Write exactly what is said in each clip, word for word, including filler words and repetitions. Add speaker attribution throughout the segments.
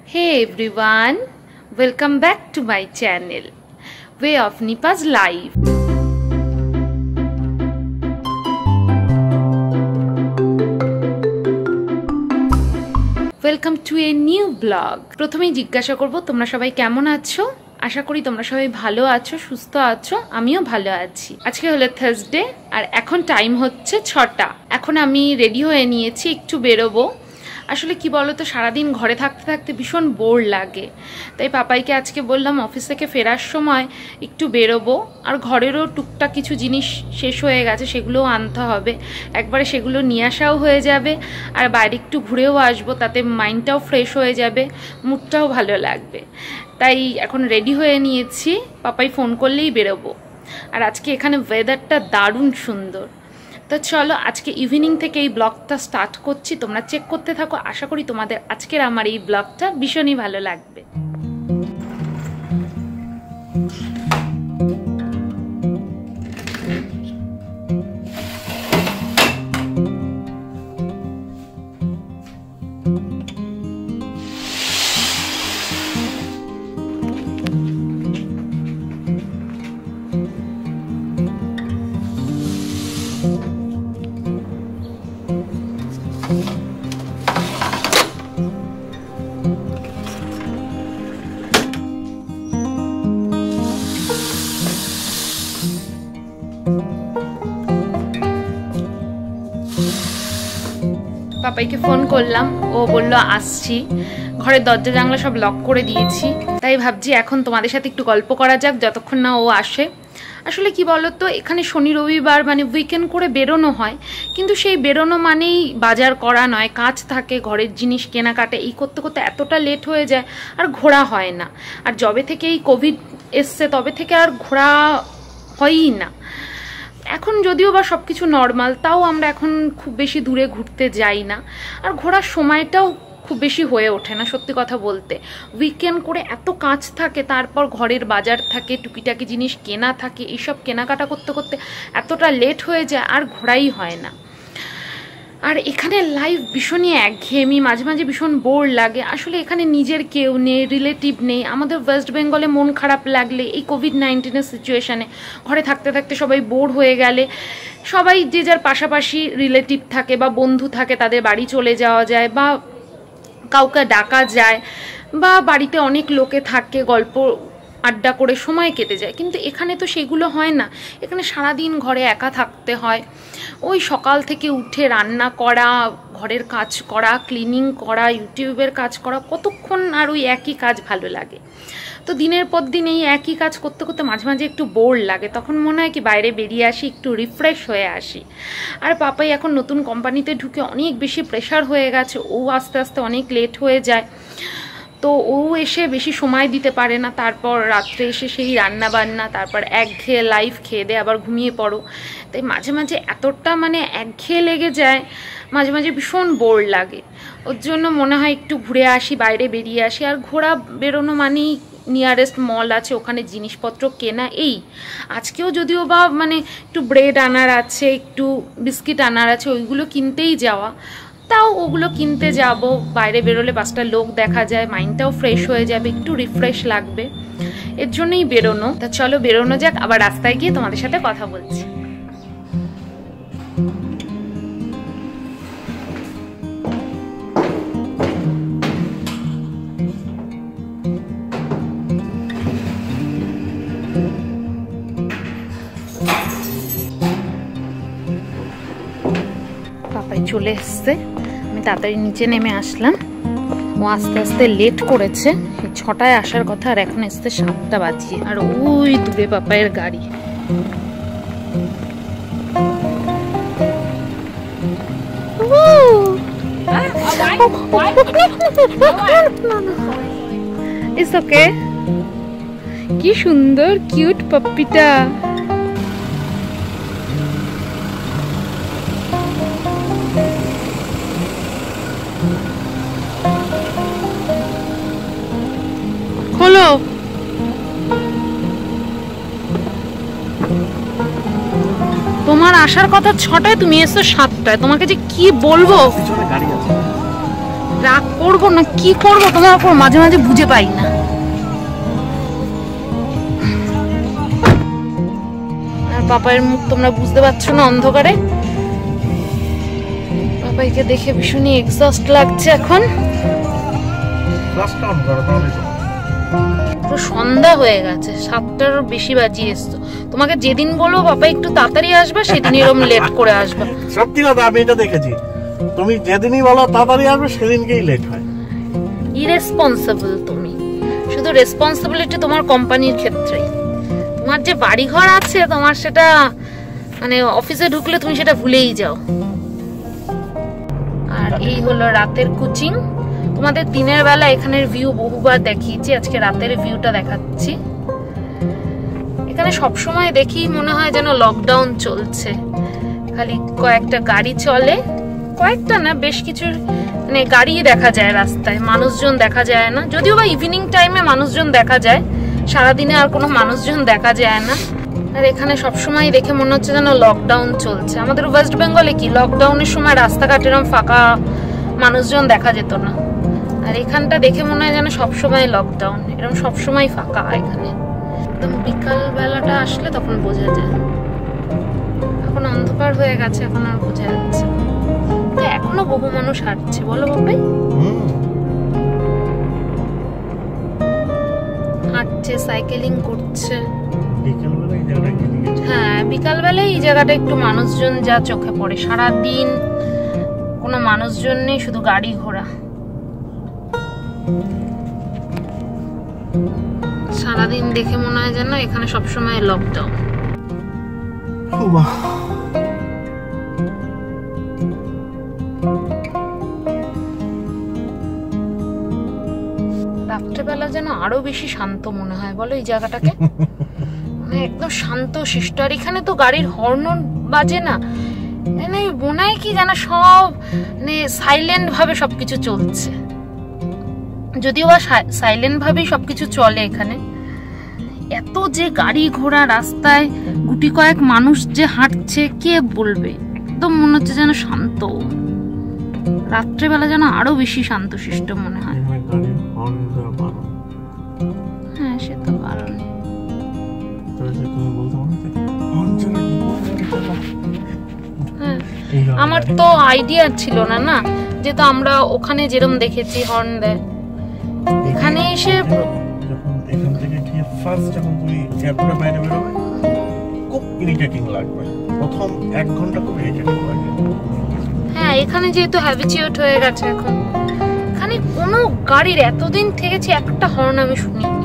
Speaker 1: Hey everyone, welcome back to my channel, Way of Nipa's Life. Welcome to a new vlog. প্রথমেই জিজ্ঞাসা করব তোমরা সবাই কেমন আছো? আশা করি তোমরা সবাই ভালো আছো, সুস্থ আছো, আমিও ভালো আছি। আজকে হলো থার্সডে আর এখন টাইম হচ্ছে ছটা। এখন আমি রেডি হয়ে নিয়েছি, একটু বেরোবো। আসলে কি বলতো, সারাদিন ঘরে থাকতে থাকতে ভীষণ বোর লাগে, তাই পাপাইকে আজকে বললাম অফিস থেকে ফেরার সময় একটু বেরোবো। আর ঘরেরও টুকটাক কিছু জিনিস শেষ হয়ে গেছে, সেগুলোও আনতে হবে, একবারে সেগুলো নিয়ে আসাও হয়ে যাবে আর বাইরে একটু ঘুরেও আসবো, তাতে মাইন্ডটাও ফ্রেশ হয়ে যাবে, মুডটাও ভালো লাগবে। তাই এখন রেডি হয়ে নিয়েছি, পাপাই ফোন করলেই বেরোবো। আর আজকে এখানে ওয়েদারটা দারুণ সুন্দর। তো চলো আজকে ইভিনিং থেকে এই ব্লগটা স্টার্ট করছি, তোমরা চেক করতে থাকো। আশা করি তোমাদের আজকের আমার এই ব্লগটা ভীষণই ভালো লাগবে। পাপাইকে ফোন করলাম, ও বলল আসছি। ঘরের দরজা জানলা সব লক করে দিয়েছি, তাই ভাবছি এখন তোমাদের সাথে একটু গল্প করা যাক যতক্ষণ না ও আসে। আসলে কি বলতো, এখানে শনি রবিবার মানে উইকেন্ড করে বেরোনো হয়, কিন্তু সেই বেরোনো মানেই বাজার করা নয়, কাজ থাকে, ঘরের জিনিস কেনাকাটা, এই করতে করতে এতটা লেট হয়ে যায় আর ঘোরা হয় না। আর যবে থেকে এই কোভিড এসছে তবে থেকে আর ঘোরা হয়ই না। এখন যদিও বা সব কিছু নর্মাল, তাও আমরা এখন খুব বেশি দূরে ঘুরতে যাই না, আর ঘোরার সময়টাও খুব বেশি হয়ে ওঠে না। সত্যি কথা বলতে, উইকেন্ড করে এত কাজ থাকে, তারপর ঘরের বাজার থাকে, টুকিটাকি জিনিস কেনা থাকে, এইসব কেনাকাটা করতে করতে এতটা লেট হয়ে যায় আর ঘোরাই হয় না। আর এখানে লাইফ ভীষণই একঘেয়েমি, মাঝে মাঝে ভীষণ বোর লাগে। আসলে এখানে নিজের কেউ নেই, রিলেটিভ নেই। আমাদের ওয়েস্ট বেঙ্গলে মন খারাপ লাগলে, এই কোভিড নাইন্টিনের সিচুয়েশানে ঘরে থাকতে থাকতে সবাই বোর হয়ে গেলে, সবাই যে যার পাশাপাশি রিলেটিভ থাকে বা বন্ধু থাকে, তাদের বাড়ি চলে যাওয়া যায় বা কাউকে ডাকা যায়, বা বাড়িতে অনেক লোকে থাকে, গল্প আড্ডা করে সময় কেটে যায়। কিন্তু এখানে তো সেগুলো হয় না, এখানে সারাদিন ঘরে একা থাকতে হয়। ওই সকাল থেকে উঠে রান্না করা, ঘরের কাজ করা, ক্লিনিং করা, ইউটিউবের কাজ করা, কতক্ষণ আর ওই একই কাজ ভালো লাগে। তো দিনের পর দিন এই একই কাজ করতে করতে মাঝে মাঝে একটু বোর লাগে, তখন মনে হয় কি বাইরে বেরিয়ে আসি, একটু রিফ্রেশ হয়ে আসি। আর পাপাই এখন নতুন কোম্পানিতে ঢুকে অনেক বেশি প্রেশার হয়ে গেছে, ও আস্তে আস্তে অনেক লেট হয়ে যায়, তো ও এসে বেশি সময় দিতে পারে না। তারপর রাত্রে এসে সেই রান্না বান্না, তারপর একঘেয়ে লাইফ, খেয়ে দিয়ে আবার ঘুমিয়ে পড়ো। তাই মাঝে মাঝে এতটা মানে একঘেয়ে লেগে যায়, মাঝে মাঝে ভীষণ বোর লাগে। ওর জন্য মনে হয় একটু ঘুরে আসি, বাইরে বেরিয়ে আসি। আর ঘোরা বেরোনো মানেই নিয়ারেস্ট মল আছে, ওখানে জিনিসপত্র কেনা। এই আজকেও যদিও বা মানে একটু ব্রেড আনার আছে, একটু বিস্কিট আনার আছে, ওইগুলো কিনতেই যাওয়া। তাও ওগুলো কিনতে যাব, বাইরে বেরোলে পাঁচটা লোক দেখা যায়, মাইন্ডটাও ফ্রেশ হয়ে যাবে, একটু রিফ্রেশ লাগবে, এর জন্যই বেরোনো। তা চলো বেরোনো যাক, আবার রাস্তায় গিয়ে তোমাদের সাথে কথা বলছি। পাপাই চলে এসছে, আমি তাড়াতাড়ি নিচে নেমে আসলাম। ও আস্তে আস্তে লেট করেছে, ছটায় আসার কথা আর এখন এসছে সাতটা বাজিয়ে। আর ওই দূরে পাপাইয়ের গাড়ি। It's okay. কি সুন্দর কিউট পাপ্পিটা। খোলো। তোমার আসার কথা ছটায়, তুমি এসো সাতটায়। তোমাকে যে কি বলবো। রাগ করবো না কি করবো তোমার উপর মাঝে মাঝে বুঝে পাই না। আর পাপাইয়ের মুখ তোমরা বুঝতে পারছো না অন্ধকারে। পাপাইকে দেখে ভীষণই এক্সস্ট লাগছে এখন। পুরো সন্ধ্যা হয়ে গেছে, সাতটার বেশি বাজিয়ে এসছো। তোমাকে যেদিন বলবো বাবা একটু তাড়াতাড়ি আসবে সেদিন এরকম লেট করে আসবে।
Speaker 2: সত্যি কথা, আমি এটা দেখেছি, তুমি যেদিনই বলো তাড়াতাড়ি আসবে সেদিনকেই লেট হয়।
Speaker 1: ইরেসপন্সিবল তুমি, শুধু রেসপন্সিবিলিটি তোমার কোম্পানির ক্ষেত্রেই। তোমার যে বাড়ি ঘর আছে তোমার সেটা মানে অফিসে ঢুকলে তুমি সেটা ভুলেই যাও। আর এই হলো রাতের কোচিং। তোমাদের দিনের বেলা এখানের ভিউ বহুবার দেখিয়েছি, আজকে রাতের ভিউটা দেখাচ্ছি। এখানে সবসময় দেখি মনে হয় যেন লকডাউন চলছে, খালি কয়েকটা গাড়ি চলে, কয়েকটা না বেশ কিছু মানে গাড়ি দেখা যায় রাস্তায়, মানুষজন দেখা যায় না। যদিও বা ইভিনিং টাইমে মানুষজন দেখা যায়, সারাদিনে আর কোনো মানুষজন দেখা যায় না। আর এখানে সবসময় দেখে মনে হচ্ছে যেন লকডাউন চলছে। আমাদের ওয়েস্ট বেঙ্গলে কি লকডাউনের সময় রাস্তাঘাট এরকম ফাঁকা, মানুষজন দেখা যেত না। আর এখানটা দেখে মনে হয় যেন সবসময় লকডাউন, এরকম সবসময় ফাঁকা। এখানে একদম বিকাল বেলাটা আসলে তখন বোঝা যায়। এখন অন্ধকার হয়ে গেছে, এখন আর বোঝা যাচ্ছে। এখনো বহু মানুষ হাঁটছে, বলো বাবাই? হাঁটছে, সাইকেলিং করছে। হ্যাঁ, বিকালবেলায় এই জায়গাটা একটু মানুষজন যা চোখে পড়ে। সারাদিন কোনো মানুষজন নেই, শুধু গাড়ি ঘোড়া। সারাদিন দেখে মনে হয় যেন এখানে সবসময় লকডাউন। রাত্রেবেলা যেন আরো বেশি শান্ত মনে হয়, বলো এই জায়গাটাকে? মানে একদম শান্ত শিষ্ট। আর এখানে তো গাড়ির হর্ন বাজে না, মানে মনে হয় কি যেন সব মানে সাইলেন্ট ভাবে সবকিছু চলছে। যদিও বা সাইলেন্ট ভাবেই সবকিছু চলে এখানে। এত যে গাড়ি ঘোড়া রাস্তায়, গুটি কয়েক মানুষ যে হাঁটছে, কে বলবে? একদম মনে হচ্ছে যেন শান্ত। রাত্রেবেলা যেন আরো বেশি শান্ত শিষ্ট মনে হয়। হ্যাঁ, সে তো বারণ। আমার তো আইডিয়া ছিল না না, যেহেতু আমরা ওখানে যেরকম দেখেছি হর্ন দেয়, এখানে এসে
Speaker 2: যখন এখান থেকে গিয়ে ফার্স্ট যখন তুমি এয়ারপোর্টের বাইরে বেরোবে খুব ইরিটেটিং লাগবে, প্রথম এক ঘন্টা খুব ইরিটেটিং লাগবে।
Speaker 1: হ্যাঁ, এখানে যেহেতু হ্যাবিচুয়েট হয়ে গেছে এখন, এখানে কোনো গাড়ির এতদিন থেকেছি একটা হর্ন আমি শুনিনি।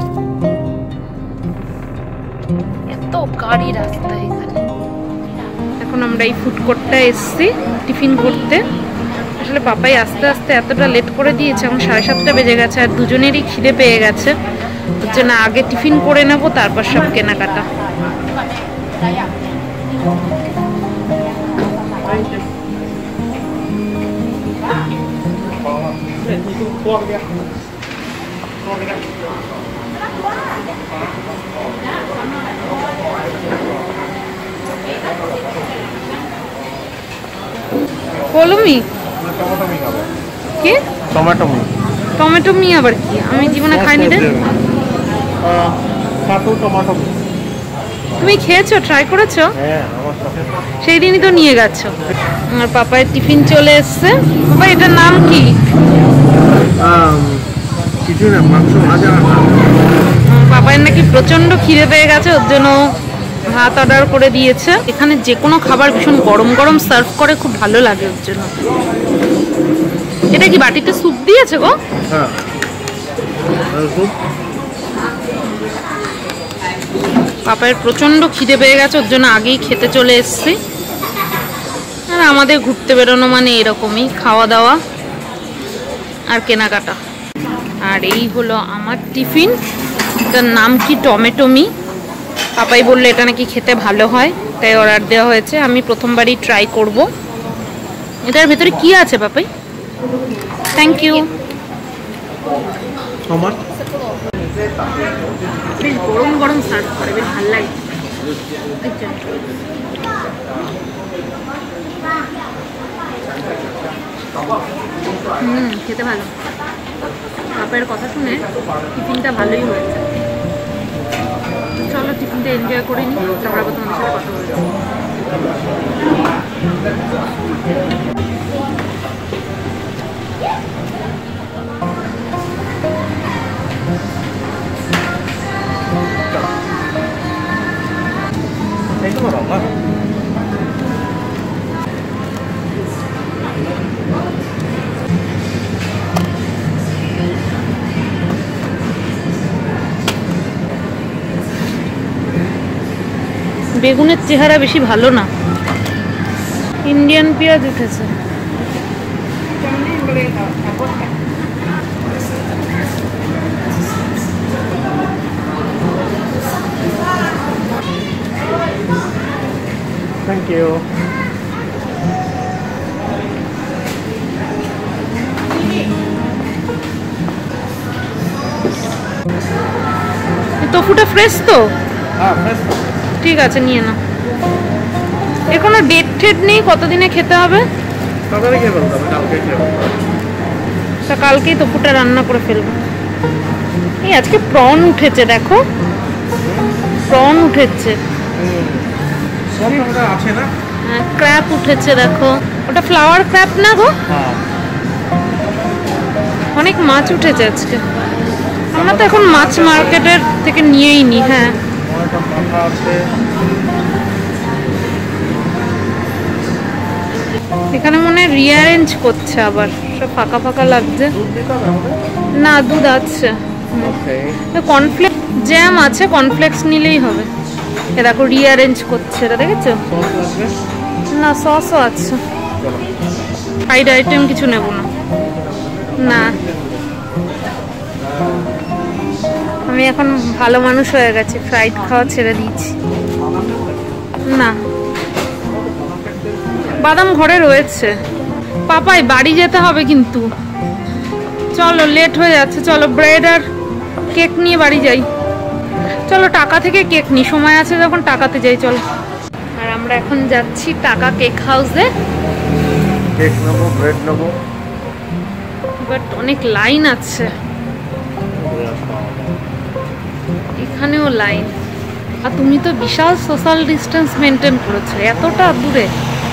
Speaker 1: এত গাড়ি রাস্তায় এখানে। এখন আমরা এই ফুড কোর্টটা এসছি টিফিন করতে। আসলে পাপাই আস্তে আস্তে এতটা লেট করে দিয়েছে, এখন সাড়ে সাতটা বেজে গেছে। আর দুজনেরই খিদে পেয়ে গেছে, ওর জন্য আগে টিফিন করে নেবো, তারপর সব কেনাকাটা। কলমি কি?
Speaker 2: Tomato me.
Speaker 1: টমেটো মি আবার কি? আমি জীবনে খাইনি রে।
Speaker 2: টমেটো মি
Speaker 1: তুমি খেয়েছো, ট্রাই করেছো?
Speaker 2: হ্যাঁ, আমার
Speaker 1: সেই দিনই তো নিয়ে গেছো। আমার পাপায়ের টিফিন চলে এসছে। বাবা, এটার নাম কি?
Speaker 2: কিছু না, মাংস ভাজা।
Speaker 1: পাপায়ের নাকি প্রচন্ড খিদে পেয়ে গেছে, ওর জন্য ভাত অর্ডার করে দিয়েছে। এখানে যে কোনো খাবার ভীষণ গরম গরম সার্ভ করে, খুব ভালো লাগে ওর জন্য। এটা কি বাটিতে স্যুপ দিয়েছে গো?
Speaker 2: হ্যাঁ, স্যুপ।
Speaker 1: পাপায়ের প্রচন্ড খিদে পেয়ে গেছে, ওর জন্য আগেই খেতে চলে এসছি। আর আমাদের ঘুরতে বেরোনো মানে এরকমই, খাওয়া দাওয়া আর কেনাকাটা। আর এই হলো আমার টিফিন, এটার নাম কি টমেটো মি। পাপাই বললো এটা নাকি খেতে ভালো হয়, তাই অর্ডার দেওয়া হয়েছে। আমি প্রথমবারই ট্রাই করব। এটার ভেতরে কি আছে পাপাই? Thank you. বেশ গরম গরম সার্ভ করে, বেশ ভালো লাগে। হুম খেতে ভালো। বাপের কথা শুনে টিফিনটা ভালোই হয়েছে। চলো টিফিনটা এনজয় করে নিই, তারপর আবার তোমাদের সাথে কথা বলবো। বেগুনের চেহারা বেশি ভালো না, ইন্ডিয়ান পেঁয়াজ উঠেছে।
Speaker 2: Thank you.
Speaker 1: টফুটা ফ্রেশ তো?
Speaker 2: হ্যাঁ ফ্রেশ।
Speaker 1: ঠিক আছে নিয়ে নাও। এখনো ডেট ঠেট নেই কতদিনে খেতে হবে?
Speaker 2: সকালে খেয়ে ফেলতে হবে, কালকে খেয়ে ফেলতে হবে।
Speaker 1: তা কালকেই টফুটা রান্না করে ফেলবো। এই আজকে প্রন উঠেছে, দেখো প্রন উঠেছে।
Speaker 2: সবটা আছে না?
Speaker 1: হ্যাঁ ক্র্যাপ উঠেছে দেখো, ওটা ফ্লাওয়ার ক্র্যাপ না গো?
Speaker 2: হ্যাঁ
Speaker 1: অনেক মাছ উঠেছে আজকে। আমরা তো এখন মাছ মার্কেটের থেকে নিয়েই নি। হ্যাঁ এখানে মনে হয় রিঅ্যারেঞ্জ করছে, আবার সব ফাঁকা ফাঁকা লাগছে। না দুধ আছে, কর্নফ্লেক্স জ্যাম আছে, কর্নফ্লেক্স নিলেই হবে। এ দেখো রিঅ্যারেঞ্জ করছে, এটা দেখেছো? না সসও আছে। ফ্রাইড আইটেম কিছু নেব না। না আমি এখন ভালো মানুষ হয়ে গেছি, ফ্রাইড খাওয়া ছেড়ে দিয়েছি। না বাদাম ঘরে রয়েছে। পাপাই বাড়ি যেতে হবে কিন্তু, চলো লেট হয়ে যাচ্ছে। চলো ব্রেড আর কেক নিয়ে বাড়ি যাই। চলো টাকা থেকে কেক নিই, সময় আছে যখন টাকাতে যাই। চলো। আর আমরা এখন যাচ্ছি টাকা কেক হাউসে।
Speaker 2: কেক নেবো, ব্রেড নেবো,
Speaker 1: বাট অনেক লাইন আছে, এখানেও লাইন। আর তুমি তো বিশাল সোশ্যাল ডিস্টেন্স মেনটেন করেছো, এতটা দূরে।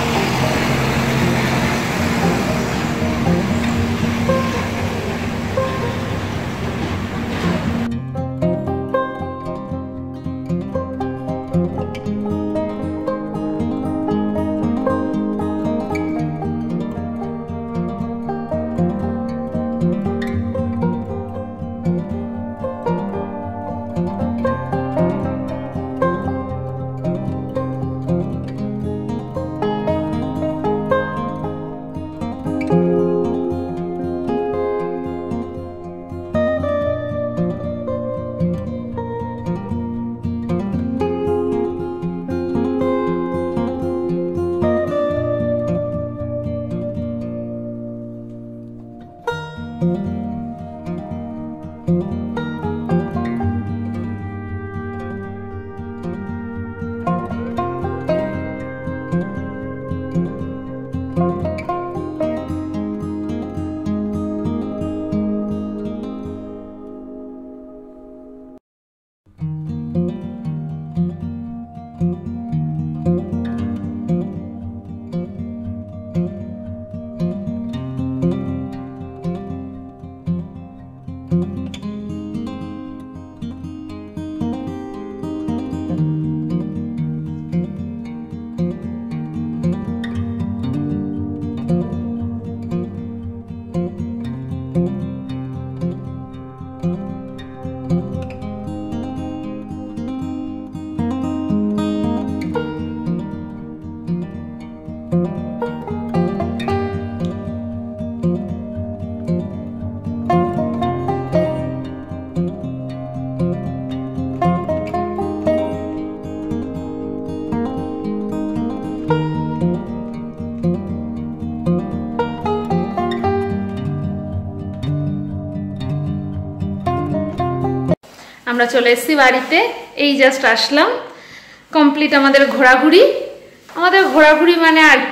Speaker 1: আমরা চলে এসেছি বাড়িতে, এই জাস্ট আসলাম। কমপ্লিট আমাদের ঘোরাঘুরি। আমাদের ঘোরাঘুরি মানে আর কি,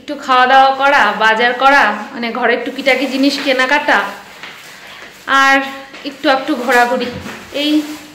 Speaker 1: একটু খাওয়া দাওয়া করা, বাজার করা, মানে ঘরের টুকিটাকি জিনিস কেনাকাটা, আর একটু একটু ঘোরাঘুরি, এই।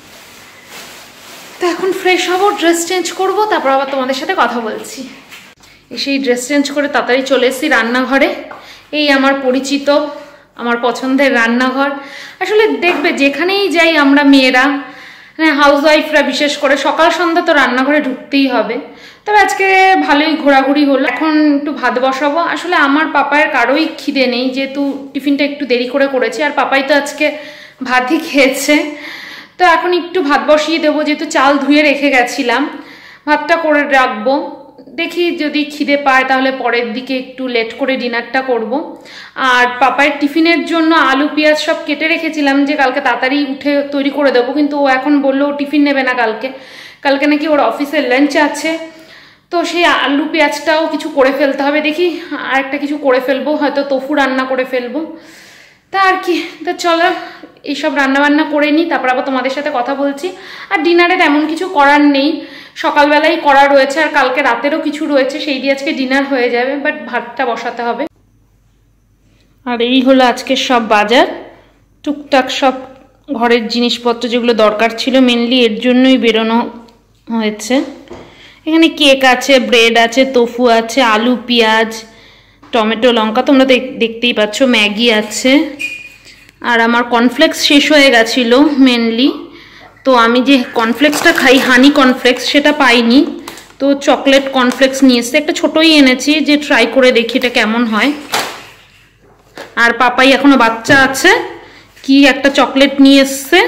Speaker 1: তো এখন ফ্রেশ হবো, ড্রেস চেঞ্জ করবো, তারপর আবার তোমাদের সাথে কথা বলছি। সেই ড্রেস চেঞ্জ করে তাড়াতাড়ি চলে এসেছি রান্নাঘরে। এই আমার পরিচিত, আমার পছন্দের রান্নাঘর। আসলে দেখবে যেখানেই যাই আমরা মেয়েরা, মানে হাউস ওয়াইফরা বিশেষ করে, সকাল সন্ধ্যা তো রান্নাঘরে ঢুকতেই হবে। তবে আজকে ভালোই ঘোরাঘুরি হলো। এখন একটু ভাত বসাবো। আসলে আমার পাপায়ের কারোই খিদে নেই, যেহেতু টিফিনটা একটু দেরি করে করেছি, আর পাপাই তো আজকে ভাতই খেয়েছে। তো এখন একটু ভাত বসিয়ে দেবো, যেহেতু চাল ধুয়ে রেখে গেছিলাম, ভাতটা করে রাখবো। দেখি যদি খিদে পায় তাহলে পরের দিকে একটু লেট করে ডিনারটা করব। আর পাপায়ের টিফিনের জন্য আলু পেঁয়াজ সব কেটে রেখেছিলাম, যে কালকে তাড়াতাড়ি উঠে তৈরি করে দেবো, কিন্তু ও এখন বললো ও টিফিন নেবে না কালকে, কালকে নাকি ওর অফিসের লাঞ্চ আছে। তো সেই আলু পেঁয়াজটাও কিছু করে ফেলতে হবে। দেখি আর একটা কিছু করে ফেলবো, হয়তো তোফু রান্না করে ফেলবো। তা আর কি, তা চলো এইসব রান্নাবান্না করে নিই, তারপর আবার তোমাদের সাথে কথা বলছি। আর ডিনারে তেমন কিছু করার নেই, সকালবেলাই করা রয়েছে, আর কালকে রাতেরও কিছু রয়েছে, সেই দিয়ে আজকে ডিনার হয়ে যাবে, বাট ভাতটা বসাতে হবে। আর এই হলো আজকে সব বাজার, টুকটাক সব ঘরের জিনিসপত্র যেগুলো দরকার ছিল, মেনলি এর জন্যই বেরোনো হয়েছে। এখানে কেক আছে, ব্রেড আছে, তোফু আছে, আলু পেঁয়াজ, টমেটো লঙ্কা, তোমরা দেখতেই পাচ্ছ, ম্যাগি আছে। আর আমার কর্নফ্লেক্স শেষ হয়ে গেছিলো মেনলি, তো আমি যে কর্নফ্লেক্সটা খাই, হানি কর্নফ্লেক্স, সেটা পাইনি, তো চকলেট কর্নফ্লেক্স নিয়ে এসছে, একটা ছোটোই এনেছি, যে ট্রাই করে দেখি এটা কেমন হয়। আর পাপাই এখনো বাচ্চা আছে, কি একটা চকলেট নিয়ে এসছে।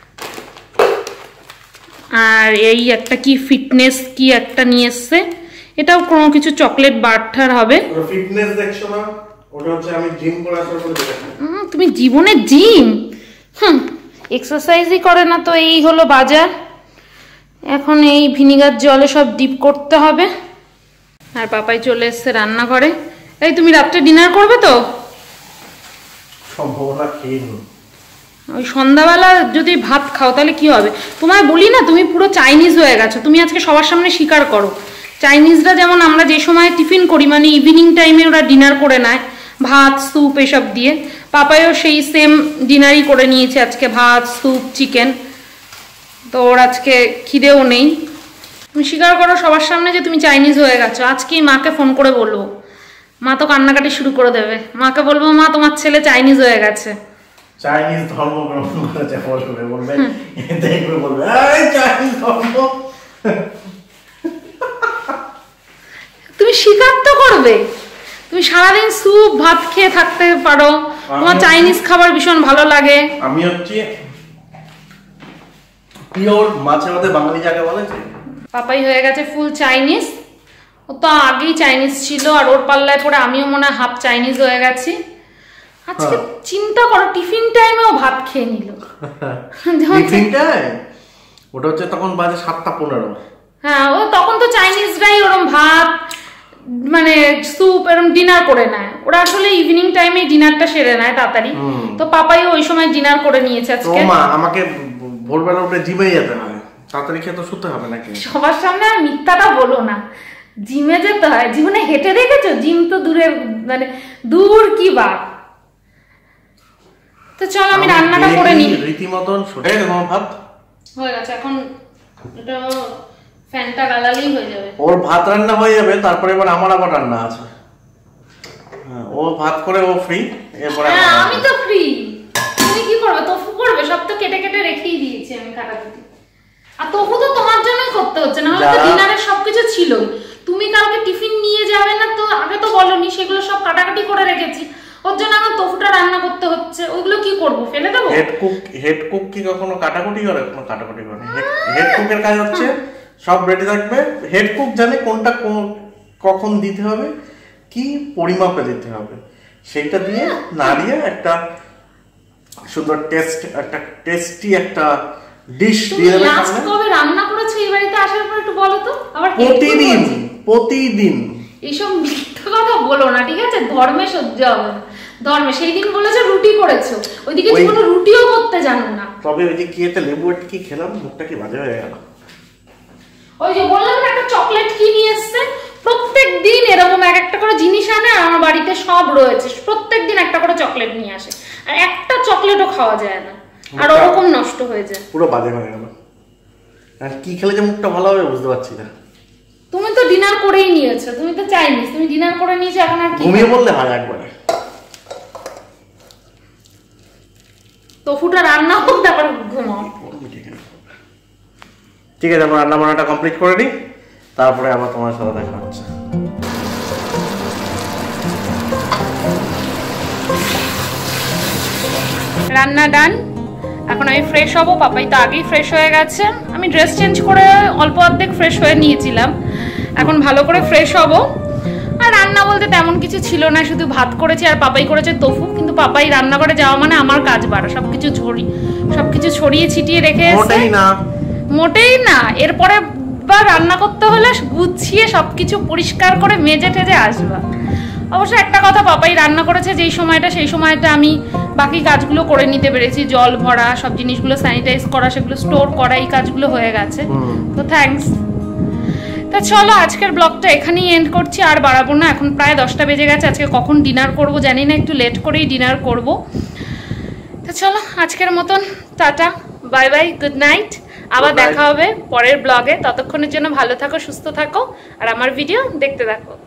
Speaker 1: আর এই একটা কি ফিটনেস কি একটা নিয়ে এসছে, এটাও কোনো কিছু চকলেট বাটার হবে।
Speaker 2: ফিটনেস দেখছো না, ওটা হচ্ছে আমি জিম করে আসার পরে দেখেছি।
Speaker 1: তুমি জীবনে জিম, হুম, এক্সারসাইজই করে না। তো এই হলো বাজার, এখন এই ভিনিগার জলে সব ডিপ করতে হবে। আর পাপাই চলে এসছে রান্নাঘরে। এই তুমি রাত্রে ডিনার করবে তো?
Speaker 2: সম্ভবনা খেয়ে নি,
Speaker 1: ওই সন্ধ্যাবেলা যদি ভাত খাও তাহলে কি হবে? তোমায় বলি না, তুমি পুরো চাইনিজ হয়ে গেছো। তুমি আজকে সবার সামনে স্বীকার করো, চাইনিজরা যেমন আমরা যে সময় টিফিন করি, মানে ইভিনিং টাইমে ওরা ডিনার করে নেয় ভাত স্যুপ এসব দিয়ে, পাপাইও সেই সেম ডিনারই করে নিয়েছে আজকে, ভাত স্যুপ চিকেন। তো ওর আজকে খিদেও নেই। তুমি স্বীকার করো সবার সামনে যে তুমি চাইনিজ হয়ে গেছো। আজকেই মাকে ফোন করে বলবো, মা তো কান্নাকাটি শুরু করে দেবে। মাকে বলবো, মা তোমার ছেলে চাইনিজ হয়ে গেছে,
Speaker 2: চাইনিজ ধর্ম গ্রহণ করেছে, বলবে বলবে দেখবে বলবে এই চাইনিজ ধর্ম।
Speaker 1: তুমি স্বীকার তো করবে। তুমি সারাদিন স্যুপ ভাত খেয়ে থাকতে পারো, তোমার চাইনিজ খাবার ভীষণ ভালো লাগে।
Speaker 2: আমি হচ্ছে পিওর মাছে ভাতে বাঙালি যাকে বলে।
Speaker 1: পাপাই হয়ে গেছে ফুল চাইনিজ, ও তো আগেই চাইনিজ ছিল, আর ওর পাল্লায় পরে আমিও মনে হয় হাফ চাইনিজ হয়ে গেছি। আজকে চিন্তা করো, টিফিন টাইমে ও ভাত খেয়ে নিল।
Speaker 2: টিফিন টাইম ওটা হচ্ছে তখন বাজে সাতটা পনেরো।
Speaker 1: হ্যাঁ, ও তখন তো চাইনিজরাই ওরম ভাত মানে স্যুপ এরকম ডিনার করে নেয়। ওরা আসলে ইভিনিং টাইমে ডিনারটা সেরে নেয় তাড়াতাড়ি। তো পাপাইও ওই সময় ডিনার করে নিয়েছে আজকে।
Speaker 2: মা আমাকে ভোরবেলা উঠে জিমে যেতে হয়, তাড়াতাড়ি খেয়ে তো শুতে হবে নাকি?
Speaker 1: সবার সামনে আর মিথ্যাটা বলো না, জিমে যেতে হয়। জীবনে হেঁটে দেখেছো? জিম তো দূরের, মানে দূর কি বাপ। তো চল আমি রান্নাটা করে নিই।
Speaker 2: রীতিমতন শুটে তোমার ভাত
Speaker 1: হয়ে গেছে, এখন এটা ফ্যানটা গালালেই হয়ে যাবে।
Speaker 2: ওর ভাত রান্না হয়ে যাবে, তারপরে এবার আমার আবার রান্না আছে। হ্যাঁ, ও ভাত করে ও ফ্রি, এরপরে
Speaker 1: হ্যাঁ আমি তো ফ্রি। তুমি কি করবে? তোফু করবে? সব তো কেটে কেটে রেখেই দিয়েছি আমি কাটাকুটি। আর তোফু তো তোমার জন্যই করতে হচ্ছে, না হলে তো ডিনারের সবকিছু ছিল। তুমি কালকে টিফিন নিয়ে যাবে না তো, আগে তো বলনি, সেগুলো সব কাটাকাটি করে রেখেছি। ওর জন্য আমার তোফুটা রান্না করতে হচ্ছে। ওইগুলো কি করব, ফেলে দেবো?
Speaker 2: হেড কুক হেড কুক কি কখনো কাটাকুটি করে? কোনো কাটাকুটি করে। হেড কুকের কাজ হচ্ছে সব রেডি থাকবে। হেড কুক জানে কোনটা কখন দিতে হবে, কি পরিমাপে দিতে হবে, সেইটা দিয়ে নাড়িয়ে একটা সুন্দর টেস্ট, একটা টেস্টি একটা ডিশ দিয়ে দেবে।
Speaker 1: লাস্ট কবে রান্না করেছো এই বাড়িতে আসার পর একটু বলো তো। আবার
Speaker 2: প্রতিদিন প্রতিদিন
Speaker 1: এইসব মিথ্যা কথা বলো না, ঠিক আছে? ধর্মে সহ্য হবে না। ধর্মে সেই দিন বলেছো রুটি করেছো, ওইদিকে কোনো রুটিও করতে জানো না।
Speaker 2: তবে ওই যে কি একটা লেবু একটা কি খেলাম, মুখটা কি বাজে হয়ে গেল।
Speaker 1: ওই যে বললাম না, একটা চকলেট কি নিয়ে এসছে, প্রত্যেক দিন এরকম এক একটা করে জিনিস আনে, আর আমার বাড়িতে সব রয়েছে, প্রত্যেক দিন একটা করে চকলেট নিয়ে আসে, আর একটা চকলেটও খাওয়া যায় না, আর ওরকম নষ্ট হয়ে যায়,
Speaker 2: পুরো বাজে হয়ে গেল। আর কি খেলে যে মুখটা ভালো হবে বুঝতে পারছি না।
Speaker 1: তুমি তো ডিনার করেই নিয়েছো, তুমি তো চাইনিস, তুমি ডিনার করে নিয়েছো, এখন আর কি
Speaker 2: ঘুমিয়ে বললে হয় একবারে।
Speaker 1: তোফুটা রান্না হোক তারপর ঘুমাও।
Speaker 2: ঠিক আছে, আমরা রান্না বান্নাটা কমপ্লিট করে নিই, তারপরে আবার তোমার সাথে দেখা হচ্ছে।
Speaker 1: রান্না ডান, এখন আমি ফ্রেশ হব। পাপাই তো আগেই ফ্রেশ হয়ে গেছে, আমি ড্রেস চেঞ্জ করে অল্প অর্ধেক ফ্রেশ হয়ে নিয়েছিলাম, এখন ভালো করে ফ্রেশ হব। আর রান্না বলতে তেমন কিছু ছিল না, শুধু ভাত করেছি আর পাপাই করেছে তোফু। কিন্তু পাপাই রান্না করে যাওয়া মানে আমার কাজ বাড়া, সবকিছু ছড়ি সবকিছু ছড়িয়ে ছিটিয়ে রেখে
Speaker 2: মোটেই না
Speaker 1: মোটেই না এরপরে বা রান্না করতে হলে গুছিয়ে সবকিছু পরিষ্কার করে মেজে টেজে আসবা। অবশ্য একটা কথা, পাপাই রান্না করেছে যেই সময়টা, সেই সময়টা আমি বাকি কাজগুলো করে নিতে পেরেছি, জল ভরা, সব জিনিসগুলো স্যানিটাইজ করা, সেগুলো স্টোর করা, এই কাজগুলো হয়ে গেছে, তো থ্যাঙ্কস। তা চলো আজকের ব্লগটা এখানেই এন্ড করছি, আর বাড়াবো না, এখন প্রায় দশটা বেজে গেছে। আজকে কখন ডিনার করব জানি না, একটু লেট করেই ডিনার করব। তা চলো আজকের মতন tata, bye bye, good night. আবার দেখা হবে পরের ব্লগে, ততক্ষণের জন্য ভালো থাকো, সুস্থ থাকো, আর আমার ভিডিও দেখতে থাকো।